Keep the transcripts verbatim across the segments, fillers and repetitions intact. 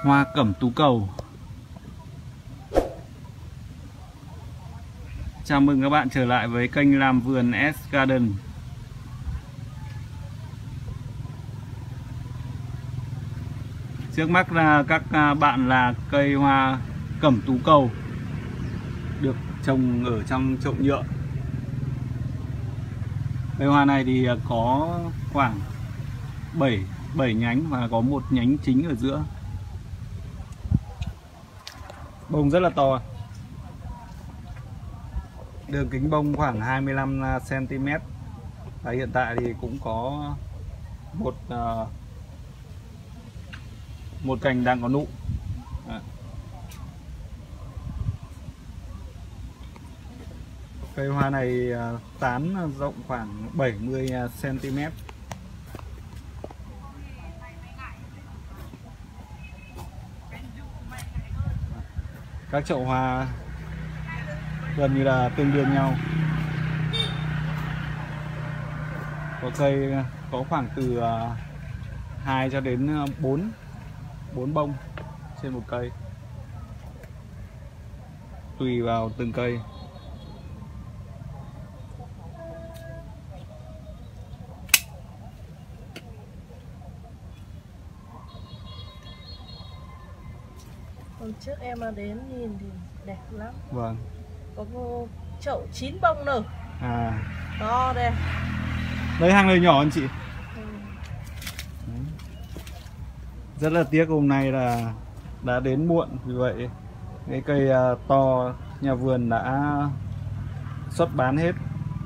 Hoa cẩm tú cầu. Chào mừng các bạn trở lại với kênh làm vườn S Garden. Trước mắt là các bạn là cây hoa cẩm tú cầu được trồng ở trong chậu nhựa. Cây hoa này thì có khoảng bảy bảy nhánh và có một nhánh chính ở giữa. Bông rất là to. Đường kính bông khoảng hai mươi lăm xăng ti mét. Và hiện tại thì cũng có một uh, một cành đang có nụ. Đó. Cây hoa này uh, tán rộng khoảng bảy mươi xăng ti mét. Các chậu hoa gần như là tương đương nhau. Có cây có khoảng từ hai cho đến bốn bốn bông trên một cây, tùy vào từng cây. Hôm trước em mà đến nhìn thì đẹp lắm. Vâng. Có một chậu chín bông nở. À. To đây. Đấy hàng này nhỏ anh chị. Ừ. Rất là tiếc hôm nay là đã đến muộn, vì vậy cái cây to nhà vườn đã xuất bán hết.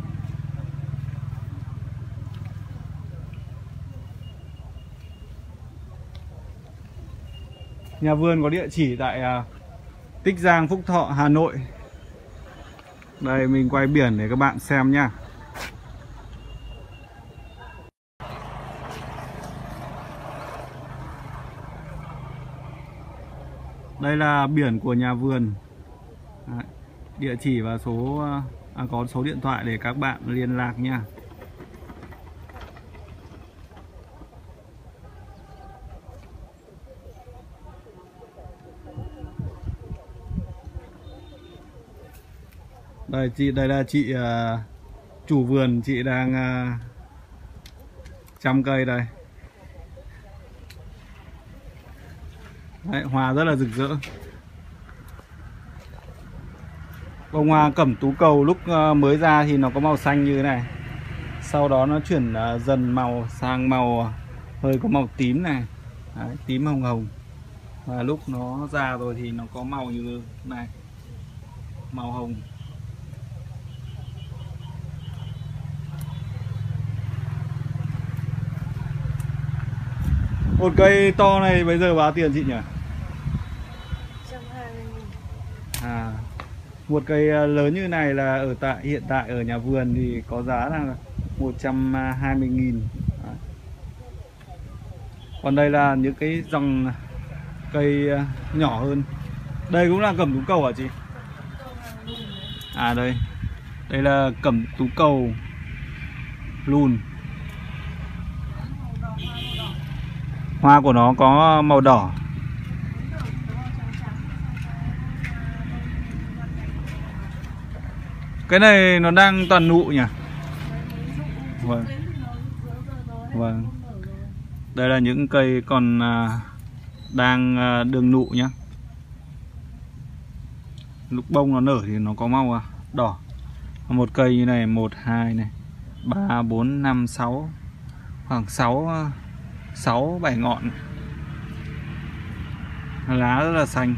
Nhà vườn có địa chỉ tại Tích Giang, Phúc Thọ, Hà Nội. Đây mình quay biển để các bạn xem nhá. Đây là biển của nhà vườn. Đấy, địa chỉ và số à, có số điện thoại để các bạn liên lạc nha. Đây chị, đây là chị uh, chủ vườn, chị đang uh, chăm cây đây. Đấy, hoa rất là rực rỡ. Bông hoa cẩm tú cầu lúc uh, mới ra thì nó có màu xanh như thế này. Sau đó nó chuyển uh, dần màu sang màu hơi có màu tím này. Đấy, tím hồng hồng. Và lúc nó già rồi thì nó có màu như thế này, màu hồng. Một cây to này bây giờ bao tiền chị nhỉ? một trăm hai mươi nghìn. À, một cây lớn như này là ở tại hiện tại ở nhà vườn thì có giá là một trăm hai mươi nghìn. Còn đây là những cái dòng cây nhỏ hơn. Đây cũng là cẩm tú cầu hả chị? À đây. Đây là cẩm tú cầu lùn. Hoa của nó có màu đỏ. Cái này nó đang toàn nụ nhỉ? Vâng. Vâng. Đây là những cây còn à, đang à, đường nụ nhá. Lúc bông nó nở thì nó có màu à, đỏ. Một cây như này, một, hai này, ba, bốn, năm, sáu, khoảng sáu, sáu, bảy ngọn. Lá rất là xanh.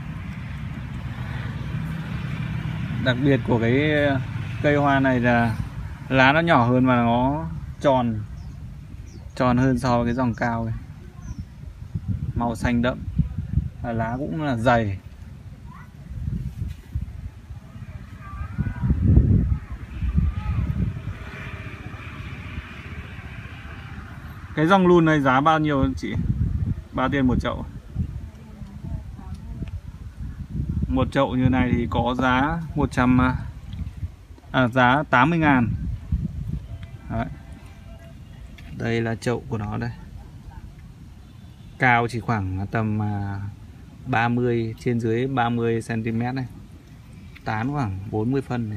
Đặc biệt của cái cây hoa này là lá nó nhỏ hơn và nó tròn tròn hơn so với cái dòng cao này. Màu xanh đậm và lá cũng là dày. Cái dòng lùn này giá bao nhiêu chị? Bao tiền một chậu? Một chậu như này thì có giá một trăm à, giá tám mươi ngàn. Đấy. Đây là chậu của nó đây. Cao chỉ khoảng tầm ba mươi, trên dưới ba mươi xăng ti mét này. Tán khoảng bốn mươi phân này.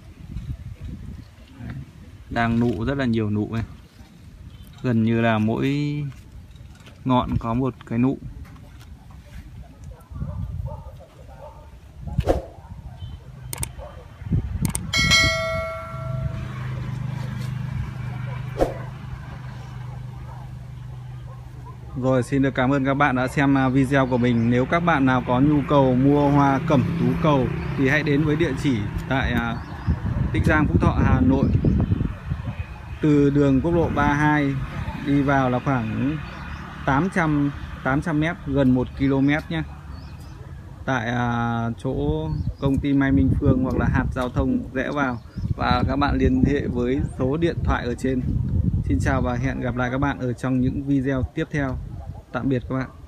Đấy. Đang nụ rất là nhiều nụ này. Gần như là mỗi ngọn có một cái nụ. Rồi, xin được cảm ơn các bạn đã xem video của mình. Nếu các bạn nào có nhu cầu mua hoa cẩm tú cầu thì hãy đến với địa chỉ tại Tĩnh Giang, Phúc Thọ, Hà Nội. Từ đường quốc lộ ba mươi hai đi vào là khoảng tám trăm mét, gần một ki lô mét nhé. Tại chỗ công ty Mai Minh Phương hoặc là hạt giao thông rẽ vào. Và các bạn liên hệ với số điện thoại ở trên. Xin chào và hẹn gặp lại các bạn ở trong những video tiếp theo. Tạm biệt các bạn.